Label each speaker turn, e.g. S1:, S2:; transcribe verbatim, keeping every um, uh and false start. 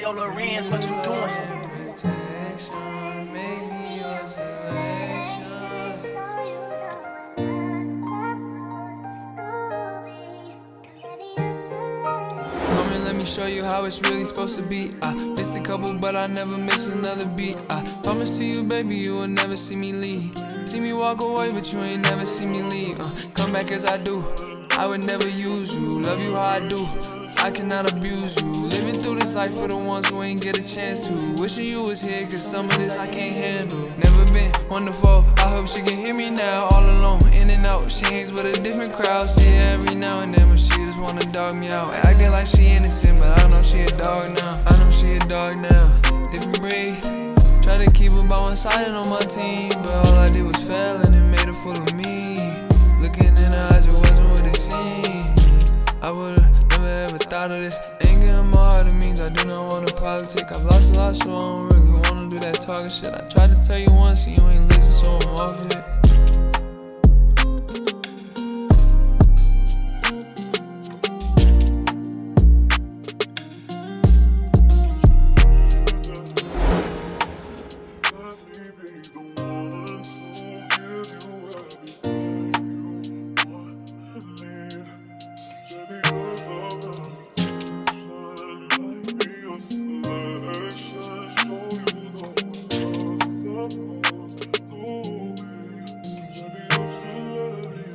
S1: yo, Lorenz, what you doing?
S2: Come and let me show you how it's really supposed to be. I missed a couple, but I never miss another beat. I promise to you, baby, you will never see me leave. See me walk away, but you ain't never see me leave. uh, Come back as I do, I would never use you. Love you how I do, I cannot abuse you. Living through this life for the ones who ain't get a chance to. Wishing you was here, cause some of this I can't handle. Never been wonderful, I hope she can hear me now. All alone, in and out, she hangs with a different crowd. See her every now and then, but she just wanna dog me out. Acting like she innocent, but I know she a dog now. I know she a dog now, different breed. Try to keep her by my side and on my team, but all I did was fail and it made her fool of me. Looking in her eyes, it wasn't what it seemed. I would've never ever thought of this. Anger in my heart, it means I do not want to politic. I've lost a lot, so I don't really wanna do that talking shit. I tried to tell you once and you ain't listen, so I'm off of it.